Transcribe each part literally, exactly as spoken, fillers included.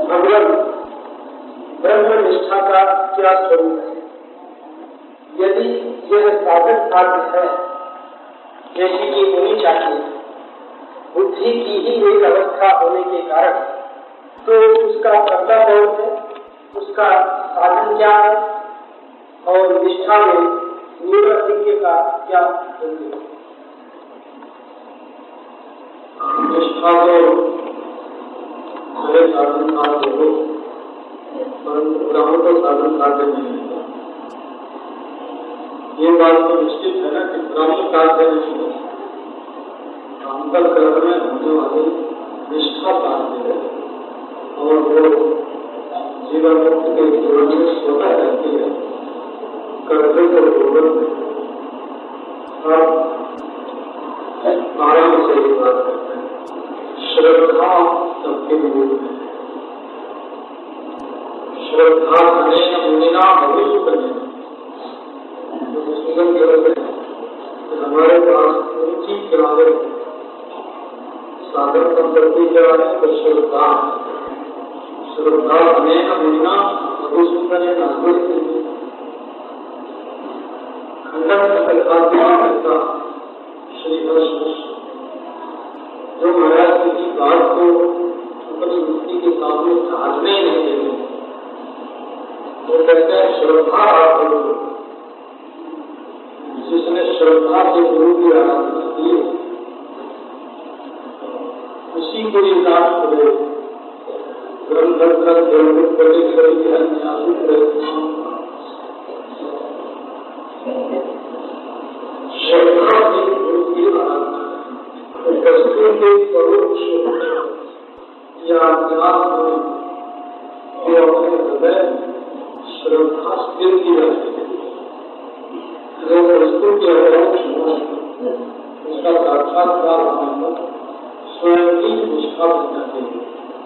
भगवान ब्रह्म निष्ठा का क्या स्वरूप है? यदि यह साधन साध्य है जैसी कि होनी चाहिए, बुद्धि की ही एक अवस्था होने के कारण, तो उसका कर्ता कौन है, उसका साधन क्या है और निष्ठा में निवृत्ति का क्या है? निष्ठा तो मेरे साधन साध्य हो, परंतु ब्रह्म तो साधन साध्य नहीं है। ये बात तो निश्चित है ना कि ब्रह्म साध्य नहीं है, अंतःकरण में होने वाली निष्ठा साध्य है और वो जीवन मुक्त के जीवन में स्वतः रहती है, कर्तव्य को पूर्वक में। अब आराम से ये बात करते हैं, श्रद्धा सबके विरुद्ध है। श्रद्धा अनेक मुनिना भविष्य बने हमारे पास ऊंची किराए साधन संपत्ति क्या है, तो श्रद्धा। श्रद्धा अनेक मुनिना भविष्य बने खंडन श्री कृष्ण जो महाराज किसी बात को अपनी मुक्ति के सामने साधने नहीं देते, वो कहते हैं श्रद्धा आप जिसने श्रद्धा से गुरु की आराधना की उसी को ये दान करे। ग्रंथ ग्रंथ ग्रंथ बड़े बड़े श्रद्धा से गुरु की आराधना वस्तु के परोक्ष या ज्ञान जो अपने हृदय श्रद्धा स्थिर की रहती है, जो वस्तु के अपरोक्ष हो उसका साक्षात्कार होने पर स्वयं ही निष्ठा बन जाती है।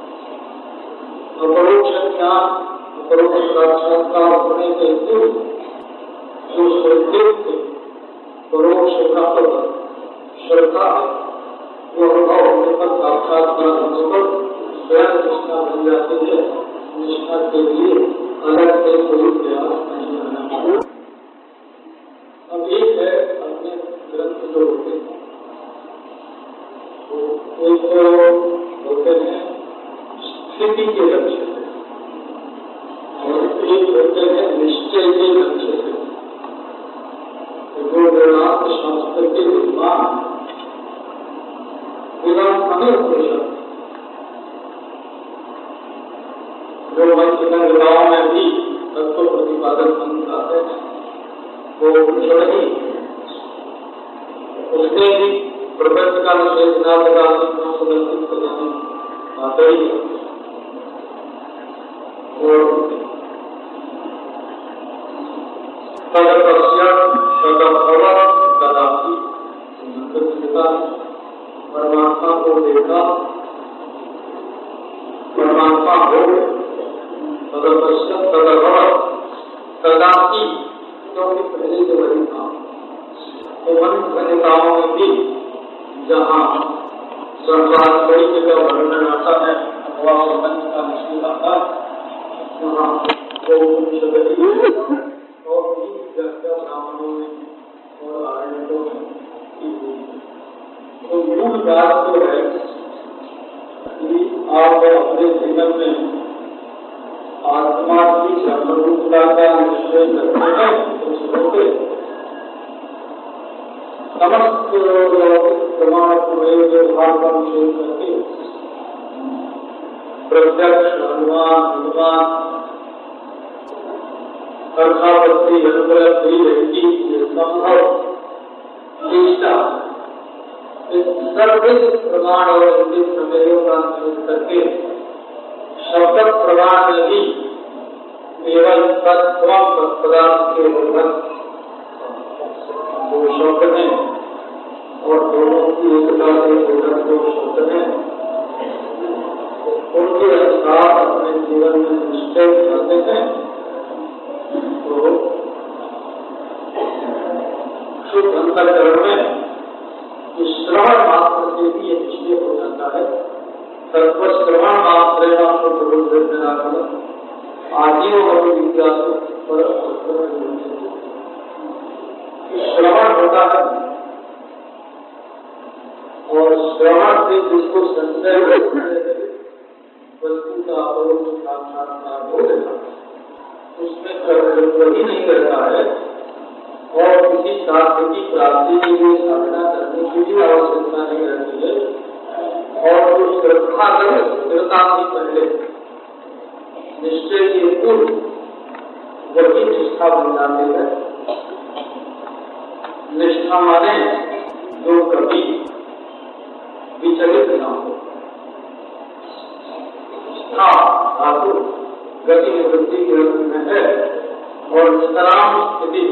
अपरोक्ष ज्ञान अपरोक्ष साक्षात्कार होने के पूर्व जो श्रद्धा परोक्ष प्राप्त श्रद्धा है, वो अनुभव होने पर साक्षात्कार होने पर स्वयं निष्ठा बन जाती है। निष्ठा के लिए अलग से कोई प्रयास नहीं करना चाहिए। अब एक है अपने ग्रंथ जो होते हैं, एक तो होते हैं स्थिति के लक्ष्य से और एक होते हैं निश्चय के लक्ष्य से। जो वेदांत शास्त्र के विद्वान वेदांत अनेक जो मंत्र में भी तत्व प्रतिपादक मंत्र आते हैं, वो नहीं उसने भी प्रपंच का निषेध न लगाने को सुनिश्चित करने आते ही और कदापि परमात्मा को देखा, परमात्मा हो कदापि, क्योंकि पहले जो वही था तो मंत्र नेताओं में भी जहाँ संसार कई जगह वर्णन आता है अथवा मंत्र का निश्चित आता है, वहाँ वो और भी व्याख्या ब्राह्मणों में और आर्यों में की हुई। तो मूल बात तो है कि आप अपने जीवन में आत्मा की सर्वरूपता का निश्चय करते हैं तो सुनते समस्त प्रमाण व्यवहार का निषेध करके प्रत्यक्ष अनुमान अनुमान अर्थापत्ति अनुग्रह रहती संभव निष्ठा सर्विक प्रमाण और उनके प्रमेयों का निषेध करके शब्द प्रमाण में भी केवल तत्व पदार्थ के उन्नत जो शब्द है और दोनों की एकता से उन्नत जो शब्द है उनके अनुसार अपने जीवन में निश्चय करते हैं तो शुद्ध अंतःकरण में श्रवण मात्र से भी ये निश्चय हो जाता है। तत्व श्रवण मात्र आपको आजीवन विद्या पर श्रवण होता है और श्रवण से जिसको संशय वस्तु का अपरोक्ष साक्षात्कार हो गया, उसमें वही नहीं रहता है और किसी शास्त्र की प्राप्ति के लिए साधना करने की भी आवश्यकता नहीं रहती है। और जो श्रद्धा करे, स्थिरता से पहले निश्चय के पूर्व वही निष्ठा बन जाती है। निष्ठा माने जो कभी विचलित न हो। निष्ठा धातु गति निवृत्ति के अर्थ में है और निष्कराम स्थिति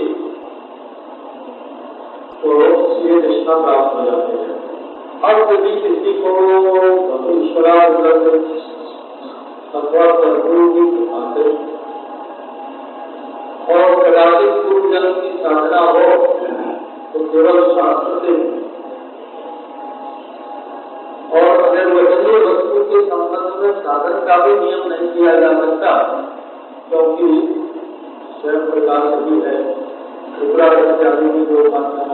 तो ये निष्ठा प्राप्त हो जाते हैं। अब यदि किसी को ईश्वरानुग्रह अथवा सद्गुरु की कृपा से और कदाचित पूर्व जन्म की साधना हो तो केवल शास्त्र से, और अगर वचनीय वस्तु के संबंध में साधन का भी नियम नहीं किया जा सकता, क्योंकि स्वयं प्रकाश भी है, इत्यादि की जो बातें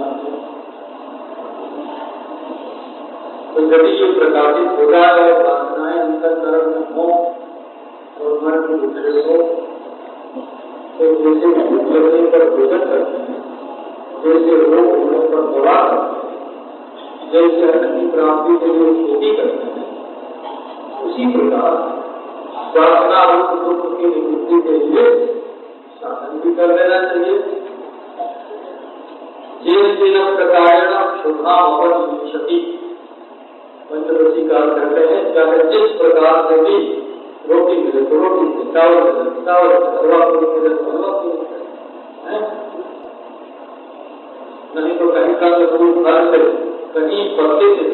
तो यदि ये प्रकाशित हो जाए, वासनाएं अंतःकरण में हो और मन की विचलित हो, तो जैसे भूख लगने पर भोजन करते हैं, जैसे रोग होने पर दवा करते हैं, जैसे अन्न की प्राप्ति के लिए खेती करते हैं, उसी प्रकार वासना रूप दुख की निवृत्ति के लिए साधन भी कर लेना चाहिए। जिन प्रकार शोभा भवन क्षति पंचदशी काल कहते हैं, चाहे जिस प्रकार से भी रोटी मिले तो रोटी से, चावल मिले चावल से, हलवा पूरी मिले तो हलवा पूरी है, नहीं तो कहीं का दूध घर से, कहीं पत्ते से,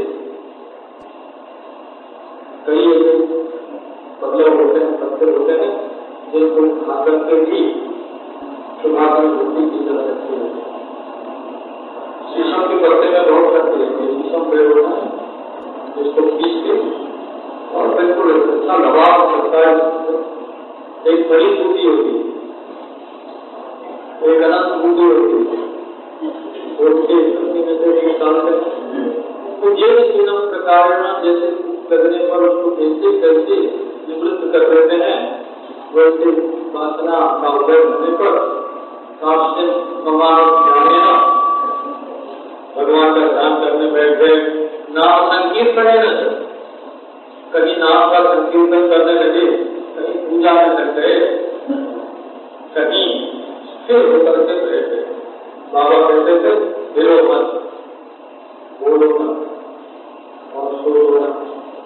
कई पत्ते होते हैं पत्ते होते हैं जिनको खा करके भी शोभा की वृद्धि की जा सकती है। शीशम के पत्ते में बहुत शक्ति है, शीशम पेड़ होता है जिसको खींच के और बिल्कुल इतना दबाव सकता है। एक बड़ी बूटी होती है, एक अनंत बूटी होती है, तो ये तीनों प्रकार जैसे लगने पर उसको कैसे कैसे निवृत्त कर देते हैं, वैसे वासना का उदय होने पर भगवान भगवान का ध्यान करने बैठ गए, नाम संकीर्तन न कहीं नाम का संकीर्तन करने लगे, कहीं पूजा में लग गए, कहीं फिर होकर के बैठे। बाबा कहते थे दिलो मत, बोलो मत और सोचो मत।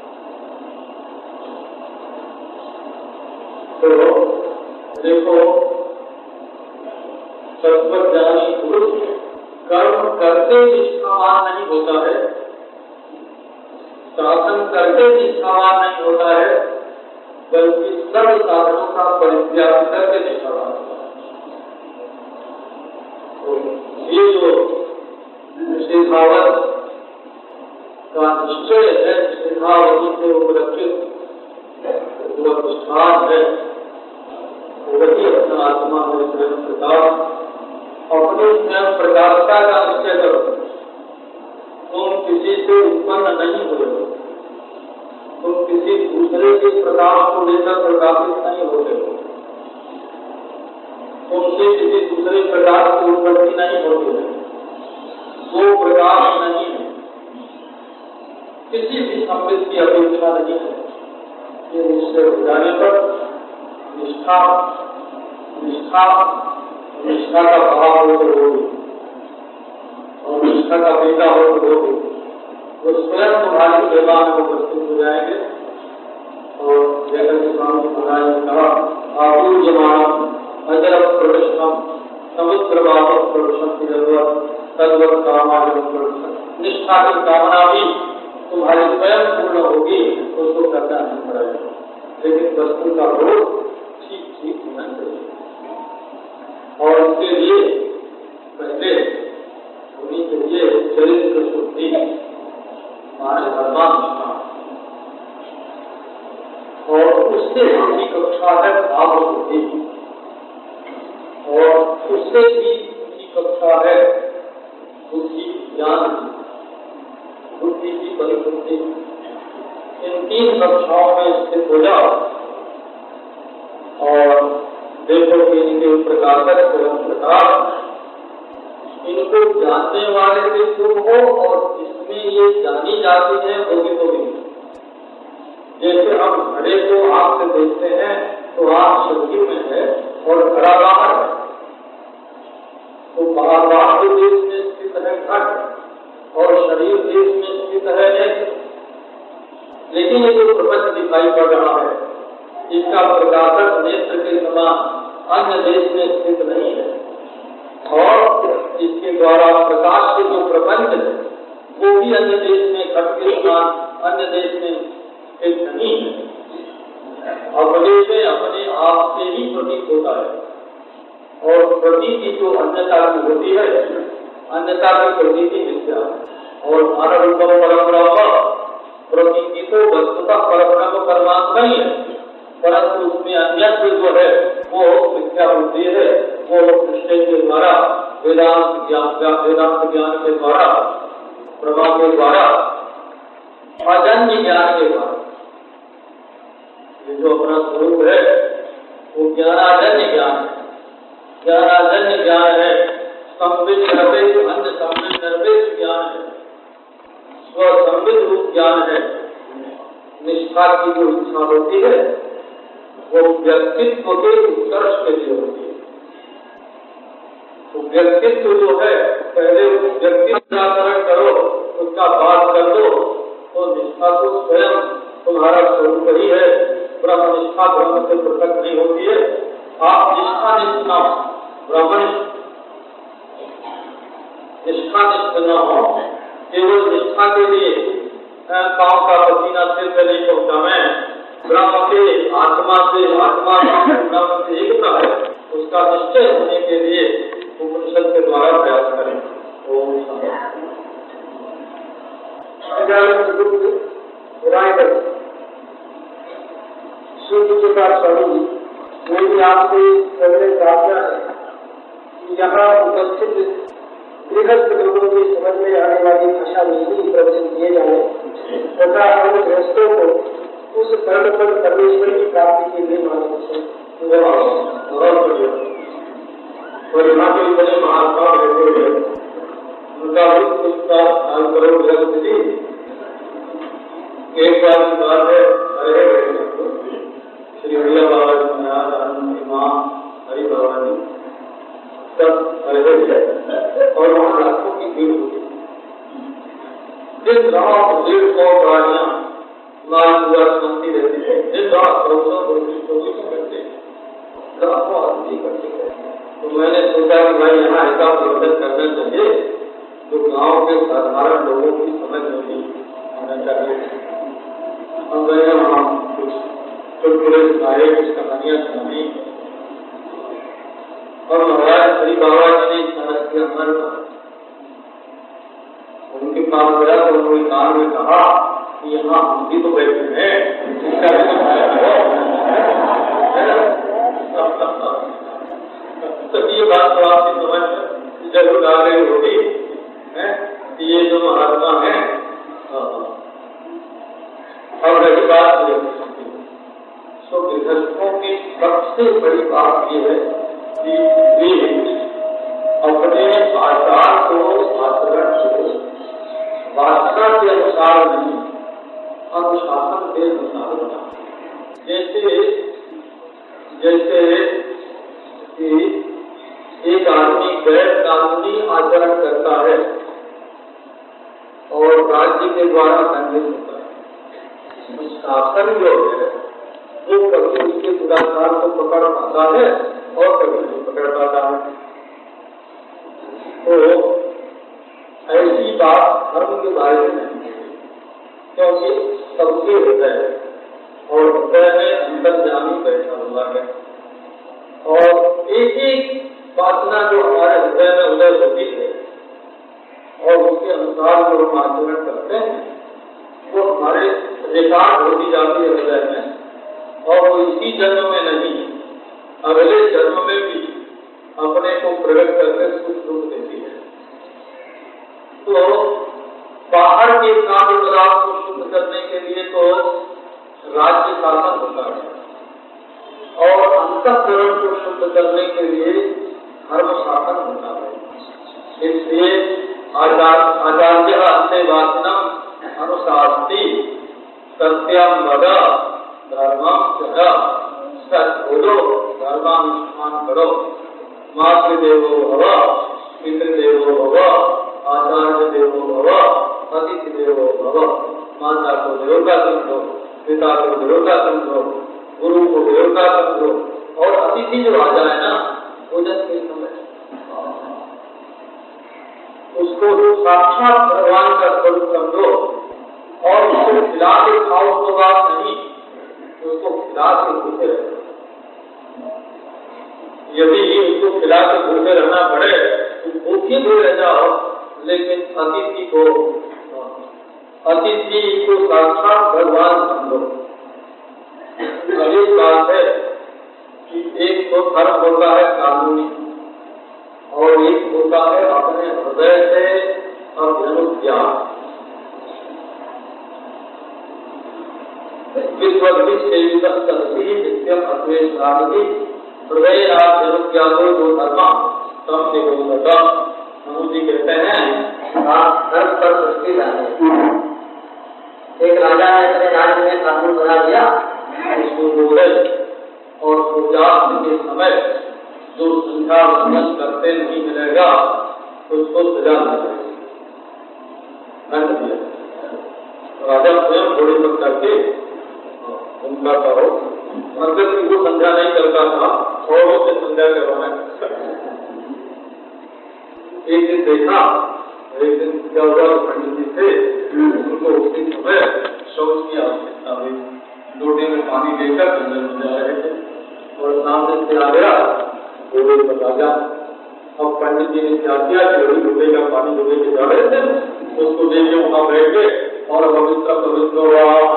तो देखो तत्वज्ञानी पुरुष कर्म करते निष्ठावान नहीं होता है, साधन करके निष्ठावान नहीं होता है, बल्कि सर्व साधनों का परित्याग करके निष्ठावान होता है। तो ये जो निषेधावत का निश्चय है, निषेधावती से उपलक्षित जो अनुष्ठान है, वही अपना आत्मा में स्वयं प्रकाश, अपनी स्वयं प्रकाशता का निश्चय करो। तुम किसी से उत्पन्न नहीं हुए, तुम किसी दूसरे के प्रकाश को लेकर प्रकाशित नहीं होते हो, तुमसे किसी दूसरे प्रकाश की उत्पत्ति नहीं होती है, वो प्रकाश नहीं है, किसी भी संबित की अपेक्षा नहीं है। ये निश्चय हो जाने पर निष्ठा निष्ठा निष्ठा का भाव हो तो होगी और निष्ठा का बेटा हो तो होगी, वो स्वयं तुम्हारी सेवा में उपस्थित हो जाएंगे। और जैसे स्वामी महाराज ने कहा, आपूर्यमान अजर प्रदर्शनम समुद्र वापस प्रदर्शन की जरूरत तद्वत कामायम प्रदर्शन। निष्ठा की कामना भी तुम्हारी स्वयं पूर्ण होगी, उसको करना नहीं पड़ेगा, लेकिन वस्तु का रोग ठीक ठीक होना चाहिए। और उसके लिए पहले होनी चाहिए चरित्र शुद्धि, माने धर्मानुष्ठान, और उससे ऊंची कक्षा है भाव बुद्धि, और उससे भी ऊंची कक्षा है बुद्धि ज्ञान, बुद्धि की परिपूर्ति। इन तीन कक्षाओं में स्थित हो जाओ और देखो कि इनके प्रकाशक प्रकाश, इनको जानने वाले भी तुम हो और इसमें ये जानी जाती है वो भी तो भी। जैसे हम घड़े को आँख से देखते हैं तो आँख शरीर में है और घड़ा बाहर है, तो बाहर देश में स्थित है घट और शरीर देश में स्थित है नेत्र। लेकिन ये जो प्रपंच दिखाई पड़ रहा है इसका प्रकाशक नेत्र के समान अन्य देश में स्थित नहीं है, और इसके द्वारा प्रकाश के जो प्रपंच है वो भी अन्य देश में घट के समान अन्य देश में स्थित नहीं है। अपने में अपने आप से ही प्रतीत होता है, और प्रतीति जो अन्यता की होती है, अन्यता की प्रतीति मिथ्या है। और मानव रूपम परम प्रतीति तो वस्तुतः परब्रह्म परमात्मा ही है, परंतु उसमें अन्यत्व जो है वो मिथ्या बुद्धि है। वो निश्चय के द्वारा वेदांत ज्ञान वेदांत ज्ञान के द्वारा प्रमा के द्वारा अजन्य ज्ञान के द्वारा ये जो अपना स्वरूप है वो ज्ञानाजन्य ज्ञान है। ज्ञानाजन्य ज्ञान है, संबित निर्वेद अन्य संबित निर्वेद ज्ञान है, स्वसंबित रूप ज्ञान है। निष्ठा की जो इच्छा होती है वो व्यक्तित्व के उत्कर्ष के लिए होती है। तो व्यक्तित्व जो है पहले व्यक्तित्व निराकरण करो, उसका बात कर दो, तो निष्ठा तो स्वयं तुम्हारा स्वरूप ही है। ब्रह्म निष्ठा ब्रह्म से पृथक नहीं होती है। आप निष्ठा निष्ठ न हो, ब्रह्म निष्ठा निष्ठ न हो, केवल निष्ठा के लिए पाँव का पसीना सिर पे नहीं पहुंचा। मैं ब्रह्म के आत्मा से आत्मा ब्रह्म से एकता है, उसका निश्चय होने के लिए उपनिषद के द्वारा प्रयास करें। ओम स्वामी मेरी आपसे प्रार्थना है कि यहाँ उपस्थित गृहस्थ लोगों की समझ में आने वाली भाषा में ही प्रवचन किए जाए तथा अन्य गृहस्थों को उस परम पद परमेश्वर की प्राप्ति के लिए मार्गदर्शन और यहाँ के बड़े महात्मा बैठे हुए उनका भी उसका ध्यान करो। गृहस्थ जी एक बार की बात है, अरे श्री हरिया बाबा जी महाराज आनंद माँ हरि बाबा जी सब अरे और वहाँ लाखों की भीड़ होती। दिन रात डेढ़ सौ गाड़ियाँ लाल पूरा सुनती रहती है, दिन रात सौ सौ चौबीस घंटे लाखों आदमी करते हैं। तो मैंने सोचा कि भाई यहाँ ऐसा प्रबंधन करना चाहिए जो गांव के साधारण लोगों की समझ में भी आना चाहिए। हम गए वहाँ कुछ चुटकुले सुनाए, कुछ कहानियाँ सुनाई, और महाराज हरि बाबा जी ने इस के अंदर उनके पास गया तो उन्होंने कान में कहा कि यहाँ हम भी तो बैठे हैं, तो ये बात तो आपकी समझ में जरूर आ गई होगी कि ये जो महात्मा है। और रही बात तो गृहस्थों की सबसे बड़ी बात ये है कि वे अपने आचार को आचरण को वासना के अनुसार नहीं, अनुशासन के अनुसार बना। जैसे जैसे कि एक आदमी गैर कानूनी आचरण करता है और राज्य के द्वारा दंडित होता है। शासन जो है वो कभी उसके दुराचार को पकड़ पाता है और कभी नहीं पकड़ पाता है। तो ऐसी बात धर्म के बारे में नहीं है, क्योंकि सबके हृदय और हृदय में अंतर्यामी बैठा हुआ है, और एक एक वासना जो हमारे हृदय में उदय होती है और उसके अनुसार जो हम आचरण करते हैं वो हमारे रिकॉर्ड होती जाती है हृदय में, और वो इसी जन्म में नहीं, अगले जन्म में भी अपने को प्रकट करके सुख दुख देती है। तो बाहर के कार्य पदार्थ को शुद्ध करने के लिए तो राज्य शासन होता है और अंतःकरण को शुद्ध करने के लिए धर्म शासन होता है। इसलिए आचार्य अंत्यवाचनम अनुशास्ति सत्यम वद धर्मम चर सच बोलो, धर्मानुष्ठान करो, मातृदेवो भव, पितृदेवो भव, आचार्य देवो भव, अतिथि देवो भव। माता को देवता समझो, पिता को देवता समझो, गुरु को देवता समझो, और अतिथि जो आ जाए ना भोजन के समय उसको साक्षात भगवान का स्वरूप समझो और उसको खिला के खाओ तो बात नहीं, उसको खिला के भूखे रहो। यदि उसको खिला के भूखे रहना पड़े तो भूखे भी रह जाओ, लेकिन अतिथि को अतिथि को साक्षात भगवान समझो। अगली बात है कि एक तो धर्म होता है कानूनी और एक होता है अपने हृदय से अभ्युज्ञान। हृदय अभ्युज्ञातो जो धर्म तम निगोदतम। मनु जी कहते हैं धर्म पर दृष्टि डाले। एक राजा ने अपने राज्य में कानून बना दिया, उसको बोले और सूर्यास्त के समय जो संध्या वंदन करते नहीं मिलेगा तो उसको सजा मिलेगी। दंड दिया। राजा स्वयं घोड़े पर करके उनका करो, अगर उनको संध्या नहीं करता था औरों से संध्या करवाना। एक दिन देखा, एक दिन क्या हुआ, पंडित जी थे, उनको उसी समय शौच की आवश्यकता हुई, लोटे में पानी लेकर अंदर में जा रहे थे और सामने से आ गया घोड़े पर राजा। अब पंडित जी ने क्या किया कि वही लोटे का पानी लोटे के जा रहे थे, उसको लेके वहां बैठ गए और पवित्र पवित्र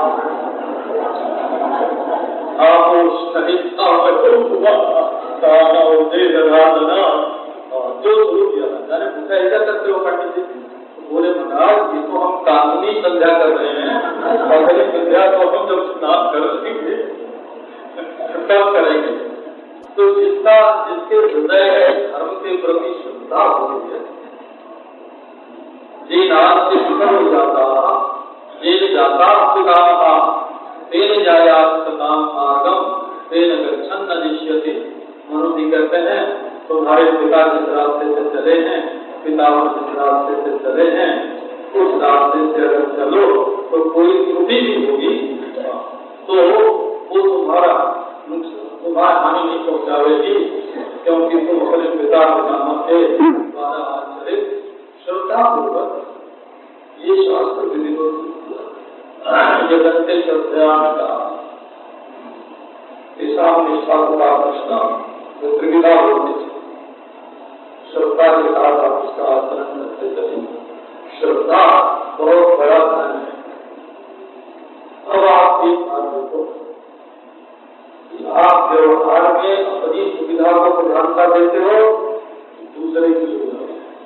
जो शुरू किया जाने पूछा ऐसा करते हो पंडित जी? बोले महाराज ये तो हम कानूनी संध्या कर रहे हैं, अगली संध्या तो हम जब स्नान कर लेंगे तब करेंगे। तो जिसका जिसके हृदय धर्म के प्रति श्रद्धा होती है, जे नाम से विफल हो जाता, जे जाता था तेन जाया सताम मार्गम तेन गच्छन् न दिश्यते। मनु जी कहते हैं तुम्हारे पिता जिस रास्ते से चले हैं, पितामह जिस रास्ते से चले हैं, उस रास्ते से अगर चलो तो कोई त्रुटि भी होगी तो वो तुम्हारा तुम्हारा हानि नहीं पहुँचावेगी, क्योंकि तुम अपने पिता पितामह के द्वारा आचरित श्रद्धा पूर्वक ये शास्त्र विधि को जगते श्रद्धा ऐसा निष्ठा का प्रश्न त्रिविधा होती है। श्रद्धा के साथ आप उसका आचरण करते चलेंगे। श्रद्धा बहुत बड़ा धन है। अब आप एक बात देखो, आप व्यवहार में अपनी सुविधा को प्रधानता देते हो, दूसरे की सुविधा।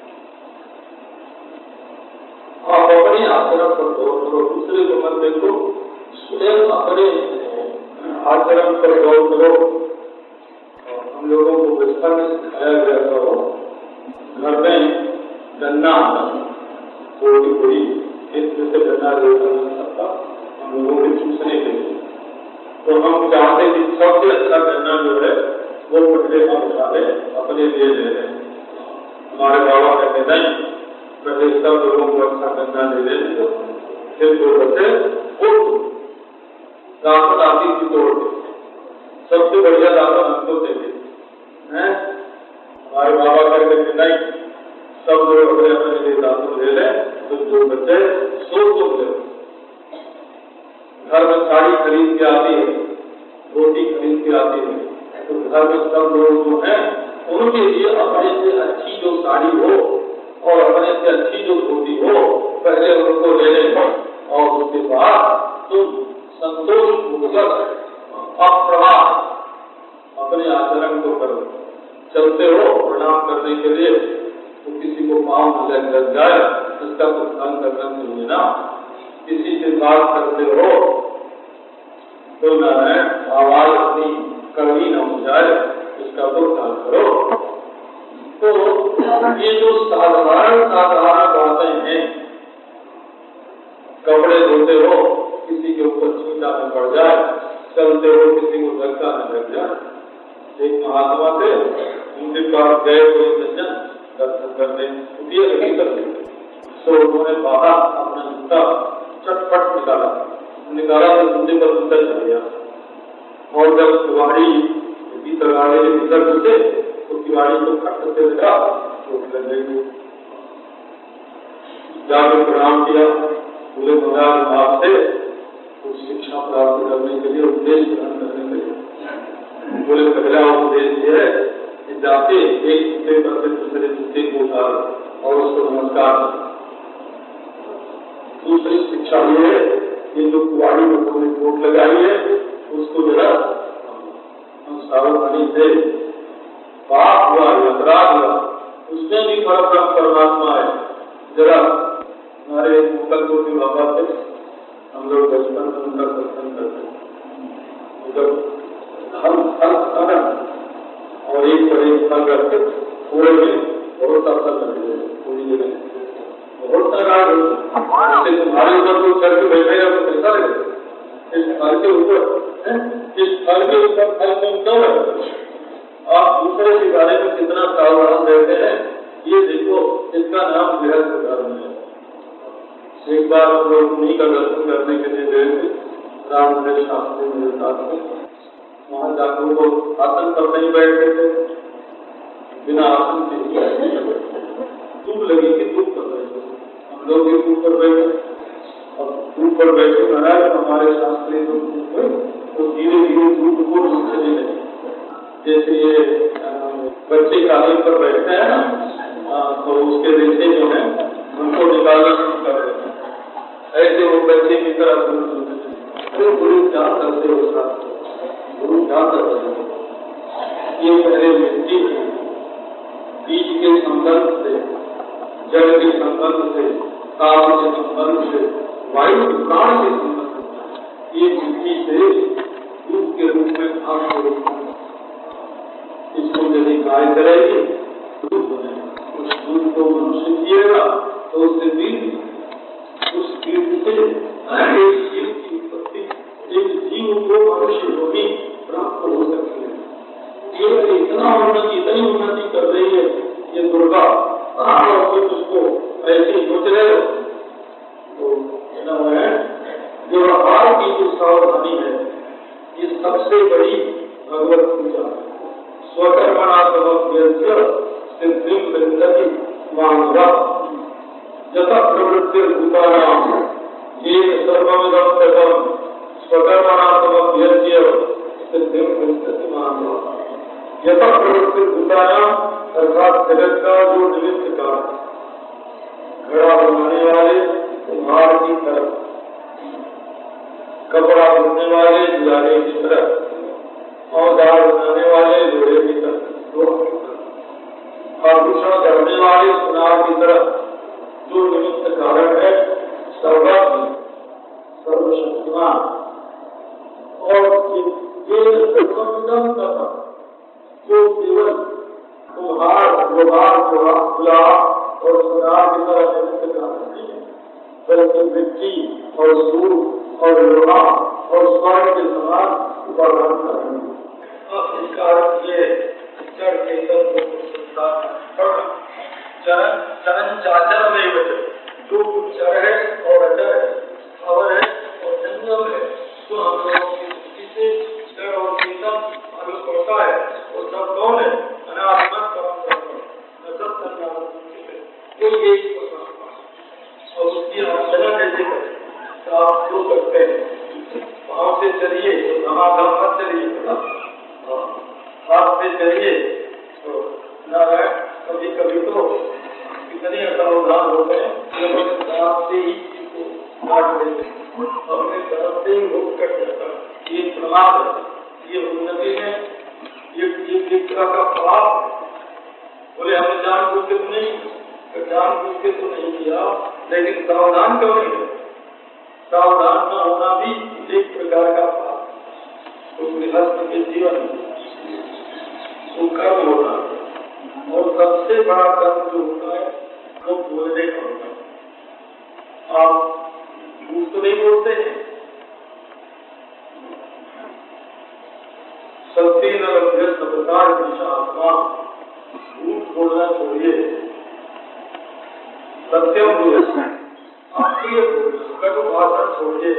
आप अपने आचरण पर गौर करो, दूसरे को मत देखो, स्वयं अपने आचरण पर गौर करो। हम लोगों को बचपन में सिखाया गया था, घर में गन्ना कोई कोई खेत से गन्ना लेकर नहीं सकता, हम लोगों के चूसने के लिए। तो हम चाहते कि सबसे अच्छा गन्ना जो है वो पटले में उठा ले, अपने लिए ले लें। हमारे बाबा कहते नहीं, पहले सब लोगों को अच्छा गन्ना ले ले, फिर जो बचे वो दाखिल आती थी तोड़ दे, सबसे बढ़िया दाखिल हमको दे दे। हमारे बाबा कहते नहीं, सब लोग अपने अपने लिए दाखिल ले लें, तो जो बचे सो तुम ले। घर में साड़ी खरीद के आती है, रोटी खरीद के आती है, तो घर में सब लोग जो हैं उनके लिए अपने से अच्छी जो साड़ी हो और अपने से अच्छी जो रोटी हो पहले उनको ले लें और उसके बाद तुम संतोष पूर्वक अप्रमाद अपने आचरण को करो। चलते हो प्रणाम करने के लिए तो किसी को पाँव में लग जाए इसका तो ध्यान करना चाहिए ना। किसी से बात करते हो तो न आवाज अपनी कड़वी न हो जाए इसका तो ध्यान करो। तो ये जो साधारण साधारण बातें हैं, कपड़े धोते हो किसी के ऊपर छींटा में पड़ जाए, चलते हो किसी को धक्का न लग जाए। एक महात्मा थे, उनके पास गए कोई सज्जन दर्शन करने, उठिए लगी करते तो उन्होंने बाहर अपना जूता चटपट निकाला निकाला तो जूते पर जूता चल गया। और जब तिवाड़ी भीतर वाले भीतर घुसे तो तिवाड़ी को खट से लगा चोट लग गई। जाकर प्रणाम किया, बोले महाराज आपसे कुछ शिक्षा प्राप्त करने के लिए उपदेश ग्रहण करने के लिए। बोले पहला उपदेश ये है कि जाके एक जूते पर से दूसरे जूते को उतारो और उसको नमस्कार। दूसरी शिक्षा ये है कि जो कुआड़ी में कोई चोट लगाई है उसको जरा सावधानी से, पाप हुआ अपराध हुआ उसमें भी परम परमात्मा है। जरा हमारे मुकल को भी बाबा थे, हम लोग बचपन में उनका दर्शन करते हम फल खाना और एक पर एक फल रखते थोड़े में बहुत सा फल रखते पूरी जगह बहुत सारा तुम्हारे ऊपर तो चढ़ के बैठेगा तो कैसा लगेगा। इस फल के ऊपर इस फल के ऊपर फल कौन क्यों है। आप दूसरे के बारे में कितना सावधान रहते हैं ये देखो, इसका नाम गृहस्थ धर्म है। एक बार हम लोग उन्हीं का दर्शन करने के लिए गए थे, रामदेव शास्त्री मेरे साथ में। वहाँ जाकर वो आसन पर नहीं बैठते थे, बिना आसन के धूप लगी कि धूप कर रहे थे। हम लोग भी धूप पर बैठे और धूप पर बैठे महाराज हमारे शास्त्री तो धीरे धीरे धूप को चले गए। जैसे ये बच्चे कालीन पर बैठते हैं ना तो उसके रेशे जो है उनको निकालना शुरू कर देते हैं। ऐसे वो बच्चे की तरह गुरु गुरु क्या करते हो साथ गुरु क्या करते हो। ये पहले मिट्टी है, बीज के संबंध से, जल के संबंध से, ताप के संबंध से, वायु प्राण के संबंध से, ये मिट्टी से दूध के रूप में भाग के रूप में इसको यदि गाय करेगी दूध बनेगा। उस दूध को मनुष्य पिएगा तो उससे बीज उस बीज से एक जीव की उत्पत्ति, एक जीव को मनुष्य होनी प्राप्त हो सकती है। ये इतना उन्नति इतनी उन्नति कर रही है ये दुर्गा, और फिर उसको ऐसे ही सोच रहे हो तो है व्यवहार की जो सावधानी है ये सबसे बड़ी भगवत पूजा है। स्वकर्मणात्मक सिद्धि विन्दति मानवा यथा प्रवृत्ति भूतानां ये सर्वमिदं ततं स्वकर्मणात्मक सिद्धि विन्दति मानवा। यथा प्रवृत्ति भूतानां अर्थात जगत का जो निमित्त का घड़ा बनाने वाले कुम्हार की तरफ, कपड़ा बुनने वाले जुलाने की तरफ, औजार बनाने वाले लोहे की तरफ, आभूषण करने वाले सुनार की तरफ जो निमित्त कारण है सर्वज्ञ सर्वशक्तिमान और जो केवल कुम्हार लोहार गुलाब और सुनार की तरह निमित्त कारण नहीं है बल्कि मिट्टी और सूर और लोहा और स्वर्ण के समान उपादान कारण है। इस कारण ये जड़ के चरण चरण चाचर में जो चर है और अचर है, खबर है और जंगम है, जो हम लोगों की दृष्टि से जड़ और चेतन मालूम पड़ता है वो सब कौन है। अनात्मक कोई एक और उसकी आलोचना कैसे करें तो आप जो करते हैं वहां से चलिए तो धमाधम मत चलिए, हाथ से चलिए तो नारायण कभी कभी तो कितने असावधान होते हैं अपने दांत से ही काट देते हैं, अपने दांत से ही भूख कट जाता है। ये प्रमाद है एक तरह का पाप है। बोले हमने जान बूझ के तो नहीं, जान बूझ के तो नहीं किया, लेकिन सावधान क्यों नहीं है? सावधान न होना भी एक प्रकार का पाप है। तो गृहस्थ के जीवन वो कर्म होता है, और सबसे बड़ा कर्म जो होता है वो बोलने का होता है। आप झूठ तो नहीं बोलते हैं, सत्य न प्रकार दिशा आत्मा, झूठ बोलना छोड़िए, सत्यम बोलिए, अप्रिय कटु भाषण छोड़िए,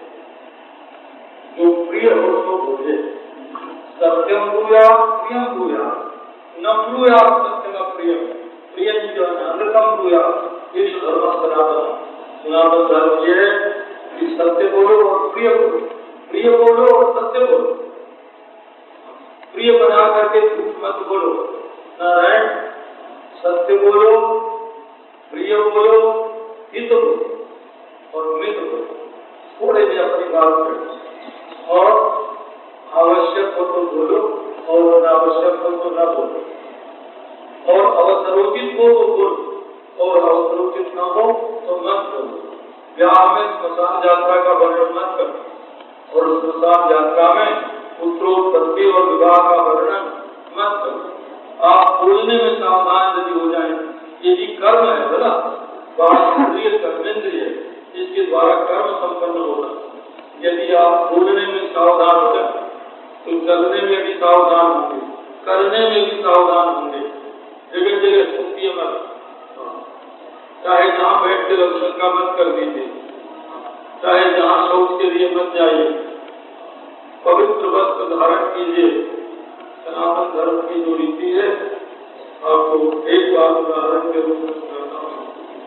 जो प्रिय हो तो बोलिए। सत्यम भूया प्रियम भूया, न भूया सत्यम प्रिय, प्रिय अमृतम भूया। ये धर्म सनातन सनातन धर्म ये है कि सत्य बोलो और प्रिय बोलो, प्रिय बोलो और सत्य बोलो, प्रिय बना करके झूठ मत बोलो। नारायण सत्य बोलो, प्रिय बोलो, हित बोलो और मित बोलो, थोड़े भी अपनी बात करो, और आवश्यक हो तो बोलो और अनावश्यक हो तो न बोलो, और अवसरोचित हो तो बोलो और अवसरोचित न हो तो मत बोलो। ब्याह में श्मशान यात्रा का वर्णन मत करो, और श्मशान यात्रा में पुत्रोत्पत्ति और विवाह का वर्णन मत करो। आप बोलने में सावधान यदि हो जाए, ये भी कर्म है बोला, बाह्य कर्मेंद्रिय, इसके द्वारा कर्म संपन्न होता। यदि आप बोलने में सावधान हो जाए तो करने में भी सावधान होंगे, करने में भी सावधान होंगे। जगह जगह छुट्टी मत, चाहे जहाँ बैठ के लक्षण का मत कर दीजिए, चाहे जहाँ शौच के लिए मत जाइए, पवित्र वस्त्र धारण कीजिए। सनातन धर्म की जो रीति है, आपको एक बार उदाहरण के रूप में सुनाता हूँ।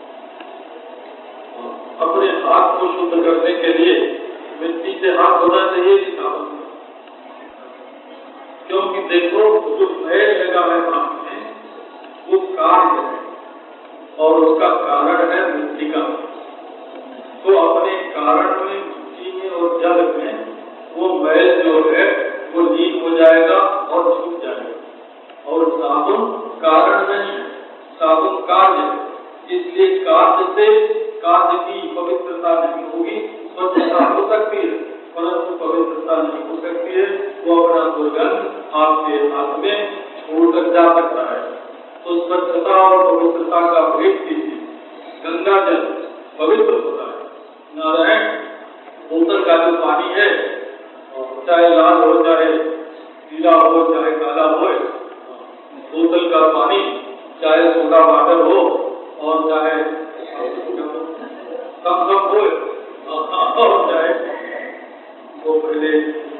अपने हाथ को शुद्ध करने के लिए मिट्टी से हाथ धोना चाहिए कि साबुन, क्योंकि देखो जो मैल लगा है हाथ में वो कार्य है, और उसका कारण है मिट्टी का। तो अपने कारण में, मिट्टी में और जल में वो मैल जो है वो लीन हो जाएगा और छूट जाएगा। और साबुन कारण नहीं, साबुन कार्य है। इसलिए कार्य से कार्य की पवित्रता नहीं होगी, स्वच्छता हो सकती है परंतु पवित्रता नहीं हो सकती है। वो अपना दुर्गंध आपके हाथ में छोड़कर जा सकता है। तो स्वच्छता और पवित्रता का भेद कीजिए। गंगा जल पवित्र होता है। नारायण बोतल का जो पानी है, चाहे लाल हो, चाहे पीला हो, चाहे काला हो, बोतल का पानी चाहे सोडा वाटर हो और चाहे कम कम हो, और चाहे वो पहले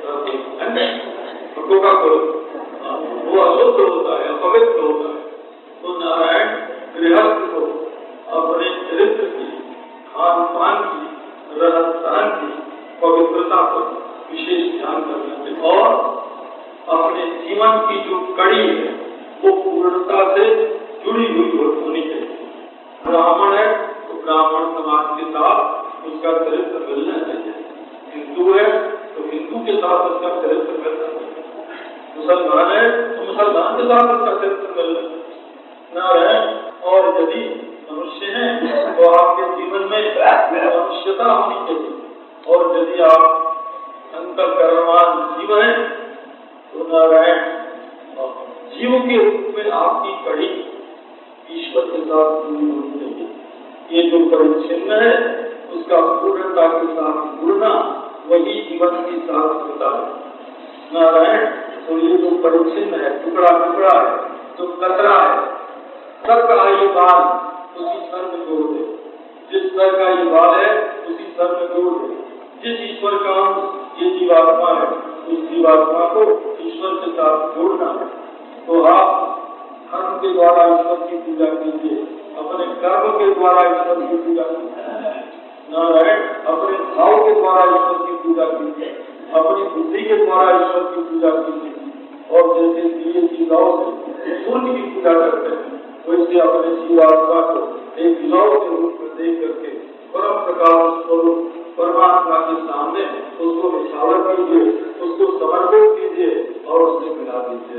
कोका कोला, वो अशुद्ध होता है, अपवित्र होता है। तो नारायण गृहस्थ को अपने चरित्र की, खान पान की, रहन सहन की पवित्रता पर विशेष ध्यान करना चाहिए, और अपने जीवन की जो कड़ी है वो पूर्णता से जुड़ी हुई होनी चाहिए। ब्राह्मण है तो ब्राह्मण समाज के साथ उसका चरित्र मिलना चाहिए, हिंदू है तो हिंदू के साथ उसका चरित्र मिलना चाहिए, मुसलमान है तो मुसलमान के साथ उसका चरित्र मिलना चाहिए। नारायण और यदि मनुष्य हैं तो आपके जीवन में मनुष्यता होनी चाहिए, और यदि आप अंतःकरणवान जीव हैं तो नारायण जीव के रूप में आपकी कड़ी ईश्वर के साथ जुड़ी होनी चाहिए। ये जो परिच्छिन्न है उसका पूर्णता के साथ जुड़ना वही जीवन की सार्थकता है। नारायण तो ये जो परिच्छिन्न है, टुकड़ा टुकड़ा है, जो कतरा है, सबका ये बाल उसी स्वर में जोड़ दे, जिस स्वर का ये बाल है उसी स्वर में जोड़ दे। जिस ईश्वर का ये जीवात्मा है उस जीवात्मा को ईश्वर के साथ जोड़ना है। तो आप धर्म के द्वारा ईश्वर की पूजा कीजिए, अपने कर्म के द्वारा ईश्वर की पूजा कीजिए, नारायण अपने भाव के द्वारा ईश्वर की पूजा कीजिए, अपनी बुद्धि के द्वारा ईश्वर की पूजा कीजिए। और जैसे दिए की लौ से सूर्य की पूजा करते हैं वैसे अपने जीवात्मा को एक लौ के रूप में देख करके परम प्रकाश स्वरूप परमात्मा के सामने उसको निछावर कीजिए, उसको समर्पित कीजिए और उससे मिला दीजिए।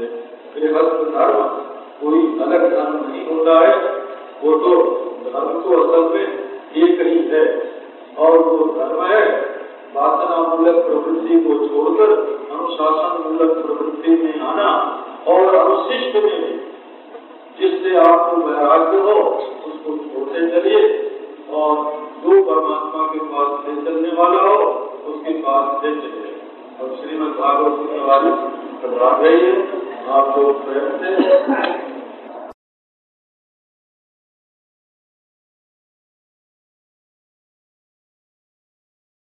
गृहस्थ धर्म कोई अलग धर्म नहीं होता है, वो तो धर्म तो असल में एक ही है। और वो धर्म है वासना मूलक प्रवृत्ति को छोड़कर अनुशासन मूलक प्रवृत्ति में आना और अनुशिष्ट में जिससे आपको वैराग्य हो उसको छोड़ते चलिए, और जो परमात्मा के पास ले चलने वाला हो उसके पास ले चलिए। अब श्रीमद् भागवत की सवारी करवा गई है, आप लोग प्रयत्न